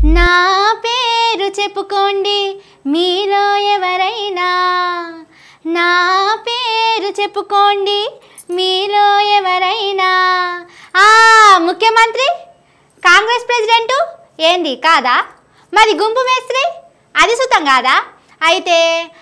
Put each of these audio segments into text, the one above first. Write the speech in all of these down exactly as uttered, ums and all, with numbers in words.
నా పేరు చెప్పుకోండి మీలో ఎవరైనా, నా పేరు చెప్పుకోండి మీలో ఎవరైనా. ఆ ముఖ్యమంత్రి కాంగ్రెస్ ప్రెసిడెంటు ఏంది కాదా? మరి గుంపు మేస్త్రి అది సుతం కాదా? అయితే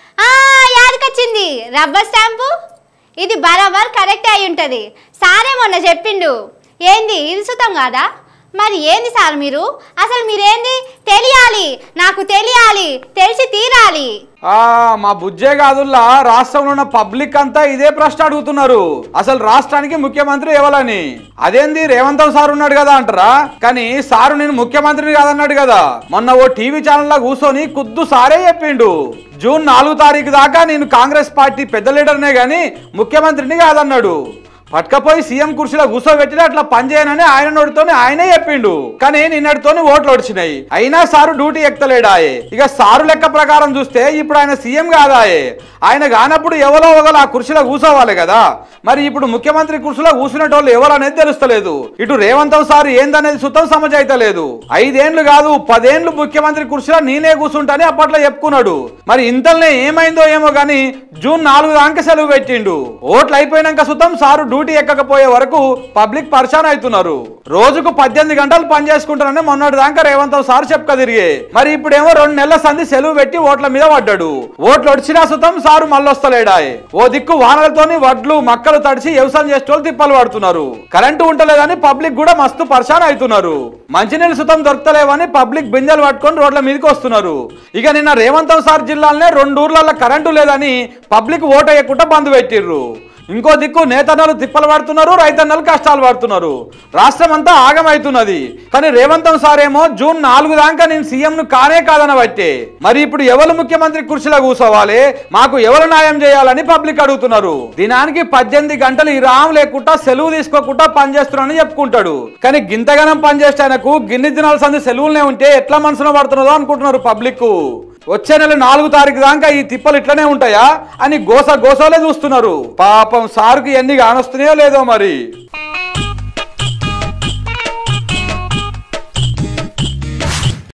యాదకొచ్చింది రబ్బర్ స్టాంపు, ఇది బరాబర్ కరెక్ట్ అయి ఉంటుంది. సారే మొన్న చెప్పిండు. ఏంది ఇది సుతం కాదా? మరి ఏంది సార్ మీరు అసలు మీరేంది తెలియాలి, నాకు తెలియాలి, తెలిసి తీరాలి. ఆ మా బుజ్జే కాదుల్లా రాష్ట్రంలో ఉన్న పబ్లిక్ అంతా ఇదే ప్రశ్న అడుగుతున్నారు. అసలు రాష్ట్రానికి ముఖ్యమంత్రి ఎవరని. అదేంది రేవంత్ సార్ ఉన్నాడు కదా అంటారా? కానీ సారు నేను ముఖ్యమంత్రిని కాదన్నాడు కదా. మొన్న ఓ టీవీ ఛానల్లో కూర్చొని కుద్దు సారే చెప్పిండు, జూన్ నాలుగు తారీఖు దాకా నేను కాంగ్రెస్ పార్టీ పెద్ద లీడర్నే గాని ముఖ్యమంత్రిని కాదన్నాడు. పట్టుకపోయి సీఎం కుర్చీలో కూర్చోబెట్టి అట్లా పనిచేయనని ఆయన నోటితోని ఆయనే చెప్పిండు. కానీ నిన్నటితోని ఓట్లు వచ్చినాయి, అయినా సారు డ్యూటీ ఎక్కలేడాయే. ఇక సారు లెక్క ప్రకారం చూస్తే ఇప్పుడు ఆయన సీఎం కాదాయే. ఆయన కానప్పుడు ఎవరో ఒకరు ఆ కుర్చీలో కూర్చోవాలి కదా. మరి ఇప్పుడు ముఖ్యమంత్రి కుర్చీలో కూర్చునేటోళ్ళు ఎవరు అనేది తెలుస్తలేదు. ఇటు రేవంత్ సార్ ఏందనేది సుతం సమజ్ అయితే లేదు. ఐదేండ్లు కాదు పదేండ్లు ముఖ్యమంత్రి కుర్చీలో నేనే కూర్చుంటాని అప్పట్లో చెప్పుకున్నాడు. మరి ఇంతలోనే ఏమైందో ఏమో గాని జూన్ నాలుగు దాకా సెలవు పెట్టిండు. ఓట్లు అయిపోయినాక సుతం సారు డ్యూటీ ఎక్కకపోయే వరకు పబ్లిక్ పరిశాన్ అవుతున్నారు. రోజుకు పద్దెనిమిది గంటలు పని చేసుకుంటారని మొన్నటి దాకా రేవంత్ సార్ చెప్పక తిరిగే. మరి ఇప్పుడేమో రెండు నెలల సంధి సెలవు పెట్టి ఓట్ల మీద పడ్డాడు. ఓట్లు వచ్చినా సుతం సారు మళ్ళొస్తలేడాయ్. ఓ దిక్కు వానలతోని వడ్లు మక్కలు తడిచి వ్యవసాయం చేసేటోళ్ళు తిప్పలు పడుతున్నారు. కరెంటు ఉంటలేదని పబ్లిక్ కూడా మస్తు పరిశాన్ అవుతున్నారు. మంచినీళ్ళు సుతం దొరకలేవని పబ్లిక్ బిందెలు పట్టుకొని రోడ్ల మీదకి వస్తున్నారు. ఇక నిన్న రేవంత్ సార్ జిల్లాలోనే రెండు ఊర్లలో కరెంటు లేదని పబ్లిక్ ఓటు వేయకుండా బంద్ పెట్టిర్రు. ఇంకో దిక్కు నేతన్నలు తిప్పలు పడుతున్నారు, రైతన్నలు కష్టాలు పడుతున్నారు. రాష్ట్రం అంతా ఆగమవుతున్నది. కానీ రేవంత్ సార్ ఏమో జూన్ నాలుగు దాకా నేను సీఎం ను కానే కాదనబట్టే. మరి ఇప్పుడు ఎవరు ముఖ్యమంత్రి కుర్చీలో కూర్చోవాలి, మాకు ఎవరు న్యాయం చేయాలని పబ్లిక్ అడుగుతున్నారు. దినానికి పద్దెనిమిది గంటలు ఈ రామ్ లేకుండా సెలవు తీసుకోకుండా పనిచేస్తున్నానని చెప్పుకుంటాడు. కానీ గింతగనం పనిచేసేందుకు గిన్ని దినాల సంది సెలవులనే ఉంటే ఎట్లా మనసులో పడుతున్నదో అనుకుంటున్నారు పబ్లిక్. వచ్చే నెల నాలుగు తారీఖు దాకా ఈ తిప్పలు ఇట్లనే ఉంటాయా అని గోస గోసలే చూస్తున్నారు. పాపం సారుకి ఎన్ని కానొస్తున్నాయో లేదో మరి.